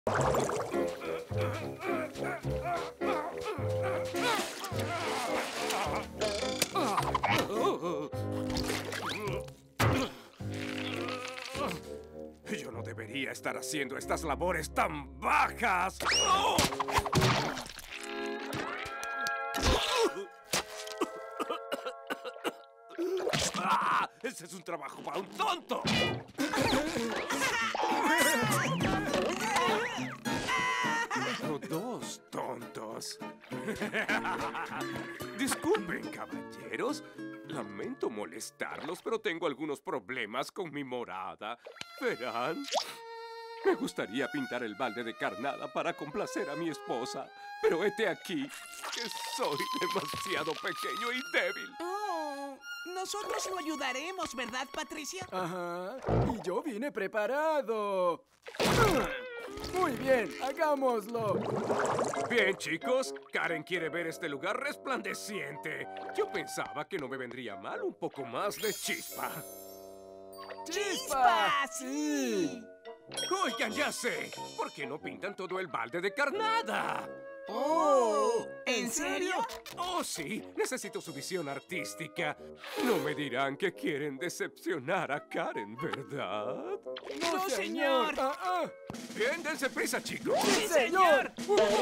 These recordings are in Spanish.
Yo no debería estar haciendo estas labores tan bajas. ¡Oh! ¡Ah! ¡Ese es un trabajo para un tonto! O dos tontos. Disculpen, caballeros. Lamento molestarlos, pero tengo algunos problemas con mi morada. ¿Verán? Me gustaría pintar el balde de carnada para complacer a mi esposa, pero hete aquí que soy demasiado pequeño y débil. Oh, nosotros lo ayudaremos, ¿verdad, Patricia? Ajá, y yo vine preparado. Muy bien, hagámoslo. Bien, chicos, Karen quiere ver este lugar resplandeciente. Yo pensaba que no me vendría mal un poco más de chispa. ¡Chispa! ¡Sí! Oigan, ya sé. ¿Por qué no pintan todo el balde de carnada? ¡Oh! ¿En serio? Oh, sí. Necesito su visión artística. No me dirán que quieren decepcionar a Karen, ¿verdad? ¡No, señor! Bien, dense prisa, chicos. ¡Sí, señor!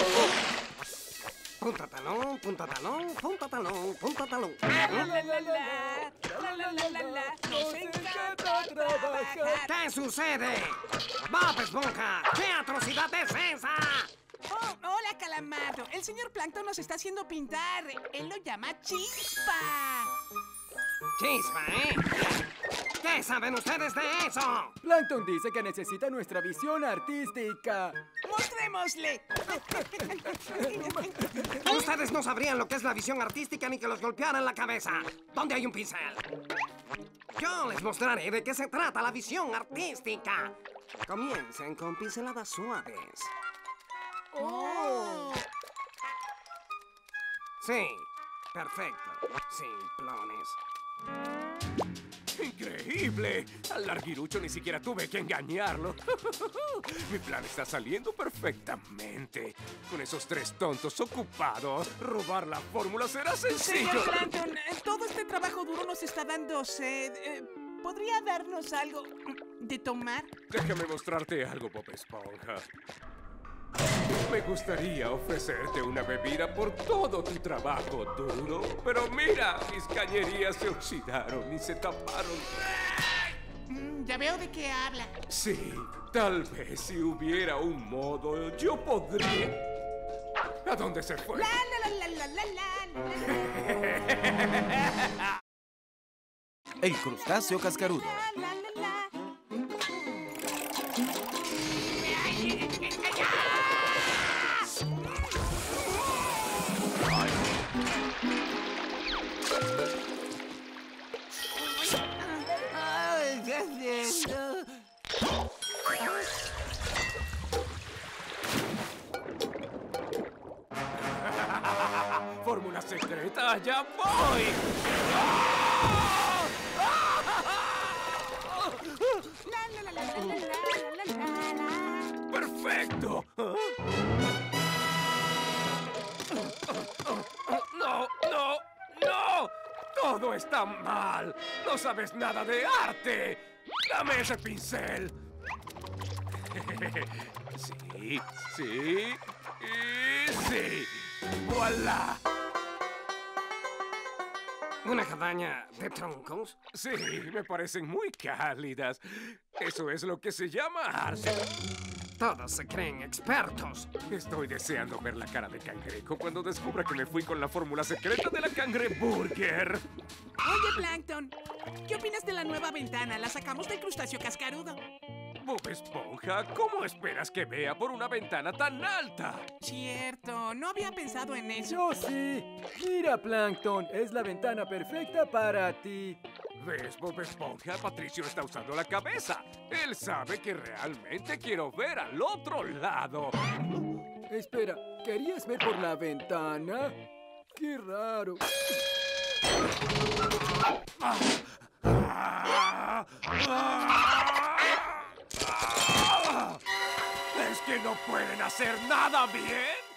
Punta talón, punta talón, punta talón, punta talón. La, la, la, la, la, la, la, la, la. Nos encanta trabajar. ¿Qué sucede? ¡Bob Esponja! ¿Qué atrocidad es esa? Oh, hola, Calamardo. El señor Plankton nos está haciendo pintar. Él lo llama Chispa. Chispa, ¿eh? ¿Qué saben ustedes de eso? Plankton dice que necesita nuestra visión artística. ¡Mostrémosle! Ustedes no sabrían lo que es la visión artística ni que los golpearan la cabeza. ¿Dónde hay un pincel? Yo les mostraré de qué se trata la visión artística. Comiencen con pinceladas suaves. ¡Oh! Sí, perfecto. Simplones. ¡Increíble! Al larguirucho ni siquiera tuve que engañarlo. Mi plan está saliendo perfectamente. Con esos tres tontos ocupados, robar la fórmula será sencillo. Señor Plankton, todo este trabajo duro nos está dando sed. ¿Podría darnos algo de tomar? Déjame mostrarte algo, Bob Esponja. Me gustaría ofrecerte una bebida por todo tu trabajo duro, pero mira, mis cañerías se oxidaron y se taparon. Ya veo de qué habla. Sí, tal vez si hubiera un modo, yo podría... ¿A dónde se fue? La, la, la, la, la, la. El crustáceo cascarudo. La, la, la, la. Ay, ¿qué haciendo? ¡Fórmula secreta! ¡Ya voy! La, la, la, la, la, la, la, la, la. ¡Perfecto! ¡No, no, no! ¡Todo está mal! ¡No sabes nada de arte! ¡Dame ese pincel! Sí, sí y sí. ¡Voilá! ¿Una cabaña de troncos? Sí, me parecen muy cálidas. Eso es lo que se llama arte. Todos se creen expertos. Estoy deseando ver la cara de Cangrejo cuando descubra que me fui con la fórmula secreta de la cangreburger. Oye, Plankton, ¿qué opinas de la nueva ventana? La sacamos del crustáceo cascarudo. Bob Esponja, ¿cómo esperas que vea por una ventana tan alta? Cierto, no había pensado en eso. Yo sí. Mira, Plankton, es la ventana perfecta para ti. ¿Ves, Bob Esponja? Patricio está usando la cabeza. Él sabe que realmente quiero ver al otro lado. Espera, ¿querías ver por la ventana? ¡Qué raro! ¿Es que no pueden hacer nada bien?